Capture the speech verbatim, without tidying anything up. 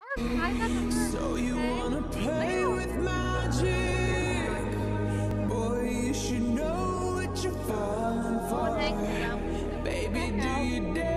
Hi, Pepper. So you Hey. wanna play Leo. with magic? Boy, you should know what you're falling Oh, for. thanks, Sam. Baby, Check do out. you dare?